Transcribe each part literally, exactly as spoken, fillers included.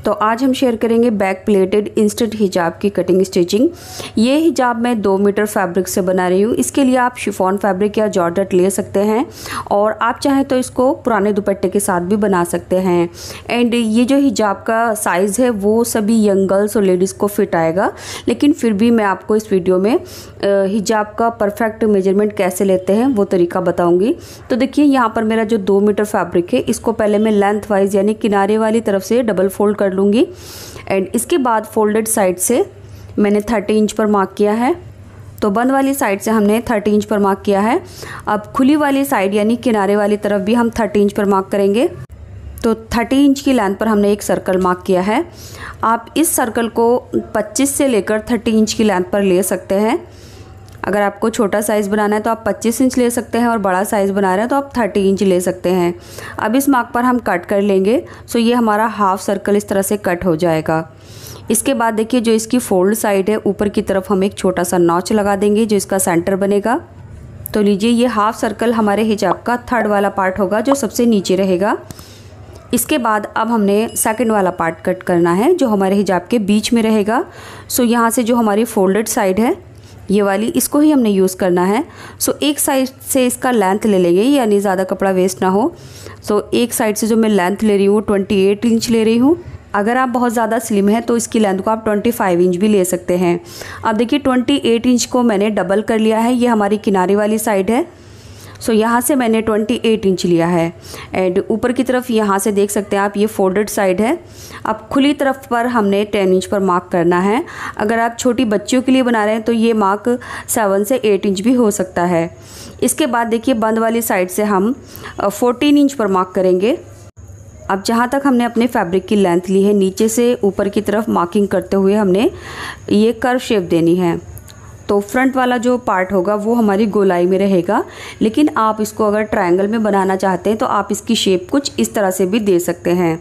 तो आज हम शेयर करेंगे बैक प्लेटेड इंस्टेंट हिजाब की कटिंग स्टिचिंग। ये हिजाब मैं दो मीटर फैब्रिक से बना रही हूँ। इसके लिए आप शिफॉन फैब्रिक या जॉर्जेट ले सकते हैं और आप चाहें तो इसको पुराने दुपट्टे के साथ भी बना सकते हैं। एंड ये जो हिजाब का साइज़ है वो सभी यंग गर्ल्स और लेडीज़ को फिट आएगा, लेकिन फिर भी मैं आपको इस वीडियो में हिजाब का परफेक्ट मेजरमेंट कैसे लेते हैं वो तरीका बताऊँगी। तो देखिए यहाँ पर मेरा जो दो मीटर फैब्रिक है इसको पहले मैं लेंथ वाइज यानी किनारे वाली तरफ से डबल फोल्ड कर लूँगी। एंड इसके बाद फोल्डेड साइड से मैंने थर्टी इंच पर मार्क किया है। तो बंद वाली साइड से हमने थर्टी इंच पर मार्क किया है। अब खुली वाली साइड यानी किनारे वाली तरफ भी हम थर्टी इंच पर मार्क करेंगे। तो थर्टी इंच की लेंथ पर हमने एक सर्कल मार्क किया है। आप इस सर्कल को पच्चीस से लेकर तीस इंच की लेंथ पर ले सकते हैं। अगर आपको छोटा साइज़ बनाना है तो आप पच्चीस इंच ले सकते हैं और बड़ा साइज़ बना रहे हैं तो आप तीस इंच ले सकते हैं। अब इस मार्क पर हम कट कर लेंगे। सो ये हमारा हाफ सर्कल इस तरह से कट हो जाएगा। इसके बाद देखिए जो इसकी फोल्ड साइड है ऊपर की तरफ हम एक छोटा सा नॉच लगा देंगे जो इसका सेंटर बनेगा। तो लीजिए ये हाफ सर्कल हमारे हिजाब का थर्ड वाला पार्ट होगा जो सबसे नीचे रहेगा। इसके बाद अब हमने सेकंड वाला पार्ट कट करना है जो हमारे हिजाब के बीच में रहेगा। सो यहाँ से जो हमारी फोल्डेड साइड है ये वाली, इसको ही हमने यूज़ करना है। सो एक साइड से इसका लेंथ ले लेंगे यानी ज़्यादा कपड़ा वेस्ट ना हो। सो एक साइड से जो मैं लेंथ ले रही हूँ अट्ठाईस इंच ले रही हूँ। अगर आप बहुत ज़्यादा स्लिम हैं तो इसकी लेंथ को आप पच्चीस इंच भी ले सकते हैं। अब देखिए अट्ठाईस इंच को मैंने डबल कर लिया है। ये हमारी किनारे वाली साइड है। सो so, यहाँ से मैंने अट्ठाईस इंच लिया है। एंड ऊपर की तरफ यहाँ से देख सकते हैं आप ये फोल्डेड साइड है। अब खुली तरफ पर हमने दस इंच पर मार्क करना है। अगर आप छोटी बच्चियों के लिए बना रहे हैं तो ये मार्क सात से आठ इंच भी हो सकता है। इसके बाद देखिए बंद वाली साइड से हम चौदह इंच पर मार्क करेंगे। अब जहाँ तक हमने अपने फैब्रिक की लेंथ ली है नीचे से ऊपर की तरफ मार्किंग करते हुए हमने ये कर्व शेप देनी है। तो फ्रंट वाला जो पार्ट होगा वो हमारी गोलाई में रहेगा, लेकिन आप इसको अगर ट्रायंगल में बनाना चाहते हैं तो आप इसकी शेप कुछ इस तरह से भी दे सकते हैं।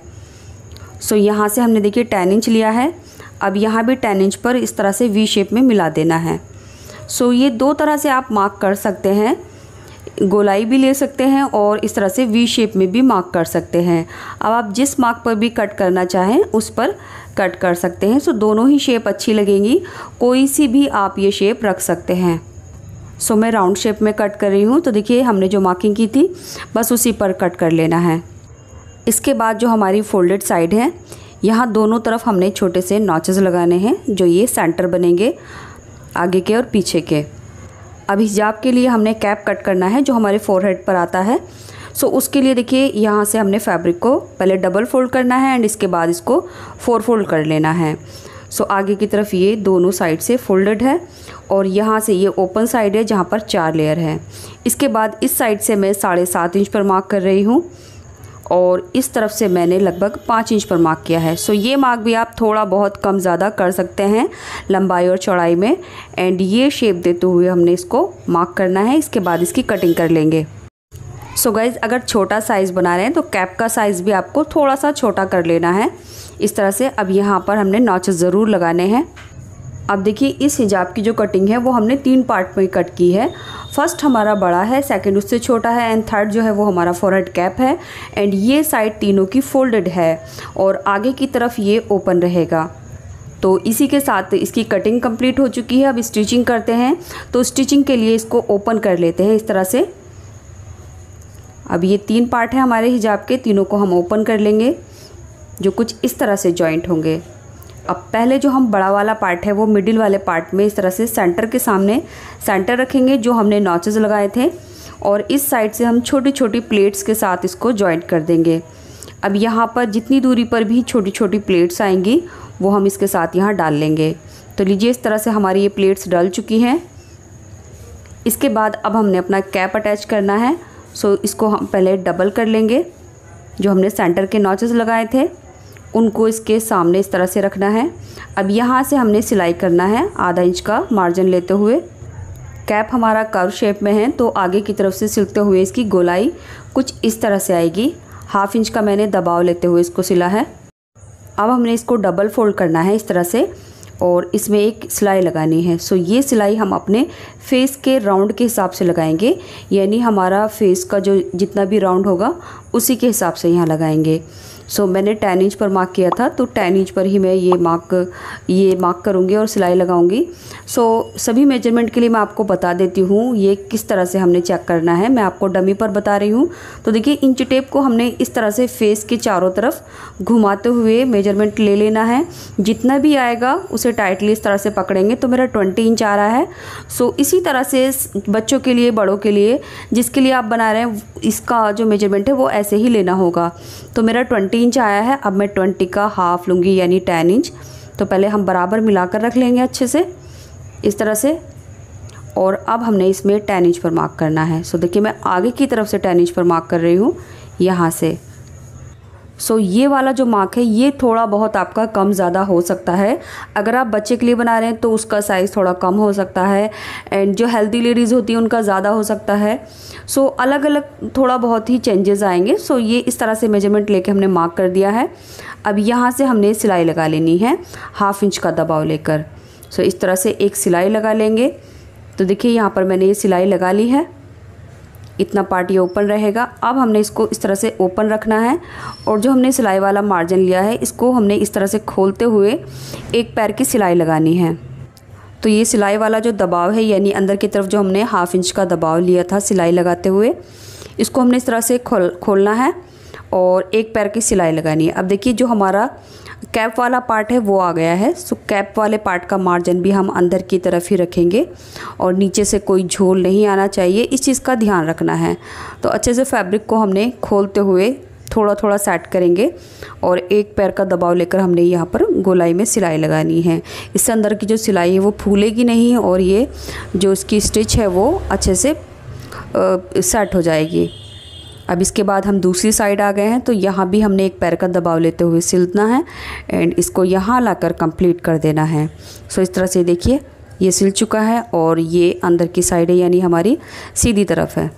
सो यहाँ से हमने देखिए टेन इंच लिया है। अब यहाँ भी टेन इंच पर इस तरह से वी शेप में मिला देना है। सो ये दो तरह से आप मार्क कर सकते हैं, गोलाई भी ले सकते हैं और इस तरह से वी शेप में भी मार्क कर सकते हैं। अब आप जिस मार्क पर भी कट करना चाहें उस पर कट कर सकते हैं। सो दोनों ही शेप अच्छी लगेंगी, कोई सी भी आप ये शेप रख सकते हैं। सो मैं राउंड शेप में कट कर रही हूँ। तो देखिए हमने जो मार्किंग की थी बस उसी पर कट कर लेना है। इसके बाद जो हमारी फोल्डेड साइड है यहाँ दोनों तरफ हमने छोटे से नॉचेस लगाने हैं जो ये सेंटर बनेंगे आगे के और पीछे के। अब हिजाब के लिए हमने कैप कट करना है जो हमारे फोरहेड पर आता है। सो उसके लिए देखिए यहाँ से हमने फैब्रिक को पहले डबल फोल्ड करना है एंड इसके बाद इसको फोर फोल्ड कर लेना है। सो आगे की तरफ ये दोनों साइड से फोल्डेड है और यहाँ से ये ओपन साइड है जहाँ पर चार लेयर है। इसके बाद इस साइड से मैं साढ़े सात इंच पर मार्क कर रही हूँ और इस तरफ से मैंने लगभग पाँच इंच पर मार्क किया है। सो ये मार्क भी आप थोड़ा बहुत कम ज़्यादा कर सकते हैं लंबाई और चौड़ाई में। एंड ये शेप देते हुए हमने इसको मार्क करना है। इसके बाद इसकी कटिंग कर लेंगे। सो so गाइज़ अगर छोटा साइज़ बना रहे हैं तो कैप का साइज़ भी आपको थोड़ा सा छोटा कर लेना है इस तरह से। अब यहाँ पर हमने नॉचेस ज़रूर लगाने हैं। अब देखिए इस हिजाब की जो कटिंग है वो हमने तीन पार्ट में कट की है। फर्स्ट हमारा बड़ा है, सेकंड उससे छोटा है एंड थर्ड जो है वो हमारा फोरहेड कैप है। एंड ये साइड तीनों की फोल्डेड है और आगे की तरफ ये ओपन रहेगा। तो इसी के साथ इसकी कटिंग कंप्लीट हो चुकी है। अब स्टिचिंग करते हैं। तो स्टिचिंग के लिए इसको ओपन कर लेते हैं इस तरह से। अब ये तीन पार्ट है हमारे हिजाब के, तीनों को हम ओपन कर लेंगे जो कुछ इस तरह से जॉइंट होंगे। अब पहले जो हम बड़ा वाला पार्ट है वो मिडिल वाले पार्ट में इस तरह से सेंटर के सामने सेंटर रखेंगे जो हमने नॉचेस लगाए थे और इस साइड से हम छोटी छोटी प्लेट्स के साथ इसको जॉइंट कर देंगे। अब यहाँ पर जितनी दूरी पर भी छोटी छोटी प्लेट्स आएंगी वो हम इसके साथ यहाँ डाल लेंगे। तो लीजिए इस तरह से हमारी ये प्लेट्स डल चुकी हैं। इसके बाद अब हमने अपना कैप अटैच करना है। सो इसको हम पहले डबल कर लेंगे। जो हमने सेंटर के नॉचेस लगाए थे उनको इसके सामने इस तरह से रखना है। अब यहाँ से हमने सिलाई करना है आधा इंच का मार्जिन लेते हुए। कैप हमारा कर्व शेप में है तो आगे की तरफ से सिलते हुए इसकी गोलाई कुछ इस तरह से आएगी। हाफ इंच का मैंने दबाव लेते हुए इसको सिला है। अब हमने इसको डबल फोल्ड करना है इस तरह से और इसमें एक सिलाई लगानी है। सो ये सिलाई हम अपने फेस के राउंड के हिसाब से लगाएंगे, यानी हमारा फेस का जो जितना भी राउंड होगा उसी के हिसाब से यहाँ लगाएंगे। सो मैंने टेन इंच पर मार्क किया था, तो टेन इंच पर ही मैं ये मार्क ये मार्क करूँगी और सिलाई लगाऊंगी। सो सभी मेजरमेंट के लिए मैं आपको बता देती हूँ ये किस तरह से हमने चेक करना है। मैं आपको डमी पर बता रही हूँ। तो देखिए इंच टेप को हमने इस तरह से फेस के चारों तरफ घुमाते हुए मेजरमेंट ले लेना है। जितना भी आएगा उसे टाइटली इस तरह से पकड़ेंगे। तो मेरा ट्वेंटी इंच आ रहा है। सो इसी तरह से बच्चों के लिए, बड़ों के लिए, जिसके लिए आप बना रहे हैं, इसका जो मेजरमेंट है वो ऐसे ही लेना होगा। तो मेरा ट्वेंटी इंच आया है। अब मैं ट्वेंटी का हाफ लूँगी यानी टेन इंच। तो पहले हम बराबर मिलाकर रख लेंगे अच्छे से इस तरह से, और अब हमने इसमें टेन इंच पर मार्क करना है। सो देखिए मैं आगे की तरफ से टेन इंच पर मार्क कर रही हूँ यहाँ से। सो ये वाला जो मार्क है ये थोड़ा बहुत आपका कम ज़्यादा हो सकता है। अगर आप बच्चे के लिए बना रहे हैं तो उसका साइज़ थोड़ा कम हो सकता है, एंड जो हेल्दी लेडीज़ होती हैं उनका ज़्यादा हो सकता है। सो अलग अलग थोड़ा बहुत ही चेंजेस आएंगे। सो ये इस तरह से मेजरमेंट लेके हमने मार्क कर दिया है। अब यहाँ से हमने सिलाई लगा लेनी है हाफ इंच का दबाव लेकर। सो इस तरह से एक सिलाई लगा लेंगे। तो देखिए यहाँ पर मैंने ये सिलाई लगा ली है। इतना पार्ट ये ओपन रहेगा। अब हमने इसको इस तरह से ओपन रखना है, और जो हमने सिलाई वाला मार्जिन लिया है इसको हमने इस तरह से खोलते हुए एक पैर की सिलाई लगानी है। तो ये सिलाई वाला जो दबाव है यानी अंदर की तरफ जो हमने हाफ इंच का दबाव लिया था सिलाई लगाते हुए, इसको हमने इस तरह से खोल खोलना है और एक पैर की सिलाई लगानी है। अब देखिए जो हमारा कैप वाला पार्ट है वो आ गया है। सो कैप वाले पार्ट का मार्जिन भी हम अंदर की तरफ ही रखेंगे, और नीचे से कोई झोल नहीं आना चाहिए, इस चीज़ का ध्यान रखना है। तो अच्छे से फैब्रिक को हमने खोलते हुए थोड़ा थोड़ा सेट करेंगे, और एक पैर का दबाव लेकर हमने यहाँ पर गोलाई में सिलाई लगानी है। इससे अंदर की जो सिलाई है वो फूलेगी नहीं, और ये जो इसकी स्टिच है वो अच्छे से सेट हो जाएगी। अब इसके बाद हम दूसरी साइड आ गए हैं। तो यहाँ भी हमने एक पैर का दबाव लेते हुए सिलना है, एंड इसको यहाँ लाकर कंप्लीट कर देना है। सो इस तरह से देखिए ये सिल चुका है, और ये अंदर की साइड है यानी हमारी सीधी तरफ है।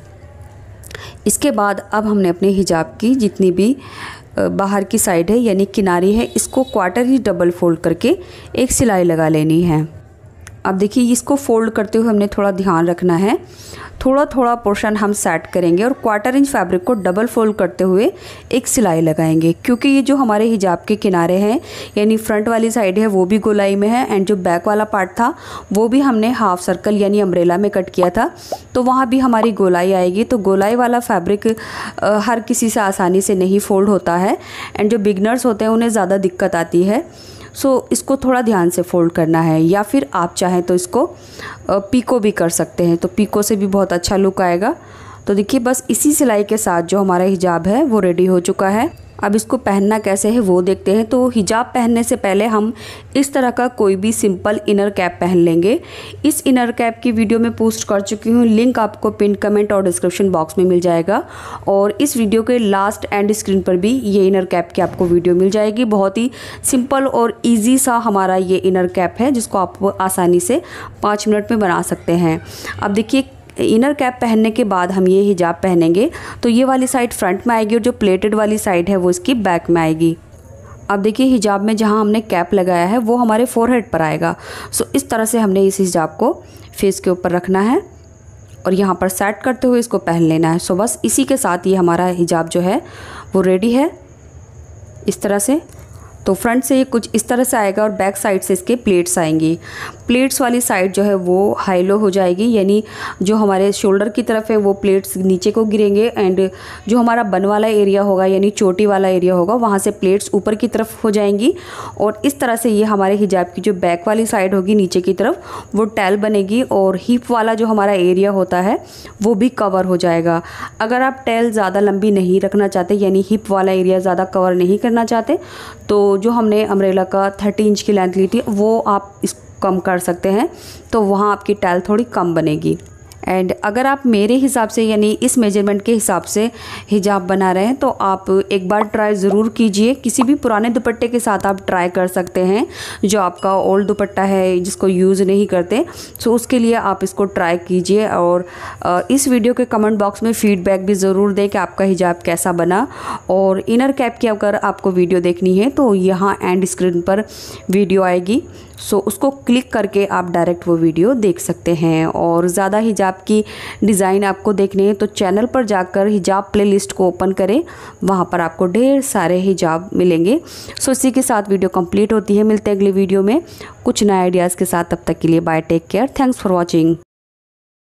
इसके बाद अब हमने अपने हिजाब की जितनी भी बाहर की साइड है यानी किनारी है, इसको क्वार्टर ही डबल फोल्ड करके एक सिलाई लगा लेनी है। अब देखिए इसको फोल्ड करते हुए हमने थोड़ा ध्यान रखना है, थोड़ा थोड़ा पोर्शन हम सेट करेंगे और क्वार्टर इंच फैब्रिक को डबल फोल्ड करते हुए एक सिलाई लगाएंगे, क्योंकि ये जो हमारे हिजाब के किनारे हैं यानी फ्रंट वाली साइड है वो भी गोलाई में है, एंड जो बैक वाला पार्ट था वो भी हमने हाफ सर्कल यानी अम्ब्रेला में कट किया था, तो वहाँ भी हमारी गोलाई आएगी। तो गोलाई वाला फैब्रिक हर किसी से आसानी से नहीं फोल्ड होता है, एंड जो बिगनर्स होते हैं उन्हें ज़्यादा दिक्कत आती है। सो so, इसको थोड़ा ध्यान से फोल्ड करना है, या फिर आप चाहें तो इसको पीको भी कर सकते हैं, तो पीको से भी बहुत अच्छा लुक आएगा। तो देखिए बस इसी सिलाई के साथ जो हमारा हिजाब है वो रेडी हो चुका है। अब इसको पहनना कैसे है वो देखते हैं। तो हिजाब पहनने से पहले हम इस तरह का कोई भी सिंपल इनर कैप पहन लेंगे। इस इनर कैप की वीडियो में पोस्ट कर चुकी हूँ, लिंक आपको पिन कमेंट और डिस्क्रिप्शन बॉक्स में मिल जाएगा, और इस वीडियो के लास्ट एंड स्क्रीन पर भी ये इनर कैप की आपको वीडियो मिल जाएगी। बहुत ही सिंपल और ईजी सा हमारा ये इनर कैप है जिसको आप आसानी से पाँच मिनट में बना सकते हैं। अब देखिए इनर कैप पहनने के बाद हम ये हिजाब पहनेंगे तो ये वाली साइड फ्रंट में आएगी और जो प्लेटेड वाली साइड है वो इसकी बैक में आएगी। अब देखिए हिजाब में जहाँ हमने कैप लगाया है वो हमारे फोरहेड पर आएगा। सो इस तरह से हमने इस हिजाब को फेस के ऊपर रखना है और यहाँ पर सेट करते हुए इसको पहन लेना है। सो बस इसी के साथ ये हमारा हिजाब जो है वो रेडी है इस तरह से। तो फ्रंट से ये कुछ इस तरह से आएगा और बैक साइड से इसके प्लेट्स आएंगी। प्लेट्स वाली साइड जो है वो हाई लो हो जाएगी, यानी जो हमारे शोल्डर की तरफ है वो प्लेट्स नीचे को गिरेंगे, एंड जो हमारा बन वाला एरिया होगा यानी चोटी वाला एरिया होगा वहाँ से प्लेट्स ऊपर की तरफ हो जाएंगी। और इस तरह से ये हमारे हिजाब की जो बैक वाली साइड होगी नीचे की तरफ वो टैल बनेगी, और हिप वाला जो हमारा एरिया होता है वो भी कवर हो जाएगा। अगर आप टैल ज़्यादा लंबी नहीं रखना चाहते यानी हिप वाला एरिया ज़्यादा कवर नहीं करना चाहते तो जो हमने अम्ब्रेला का थर्टी इंच की लेंथ ली थी वो आप इस कम कर सकते हैं, तो वहाँ आपकी टैल थोड़ी कम बनेगी। एंड अगर आप मेरे हिसाब से यानी इस मेजरमेंट के हिसाब से हिजाब बना रहे हैं तो आप एक बार ट्राई ज़रूर कीजिए। किसी भी पुराने दुपट्टे के साथ आप ट्राई कर सकते हैं, जो आपका ओल्ड दुपट्टा है जिसको यूज़ नहीं करते, सो उसके लिए आप इसको ट्राई कीजिए। और इस वीडियो के कमेंट बॉक्स में फ़ीडबैक भी ज़रूर दें कि आपका हिजाब कैसा बना। और इनर कैप की अगर आपको वीडियो देखनी है तो यहाँ एंड स्क्रीन पर वीडियो आएगी, सो उसको क्लिक करके आप डायरेक्ट वो वीडियो देख सकते हैं। और ज़्यादा हिजाब हिजाब की डिज़ाइन आपको देखने हैं तो चैनल पर जाकर हिजाब प्लेलिस्ट को ओपन करें, वहाँ पर आपको ढेर सारे हिजाब मिलेंगे। सो इसी के साथ वीडियो कंप्लीट होती है। मिलते हैं अगली वीडियो में कुछ नए आइडियाज़ के साथ। तब तक के लिए bye, take care, thanks for watching.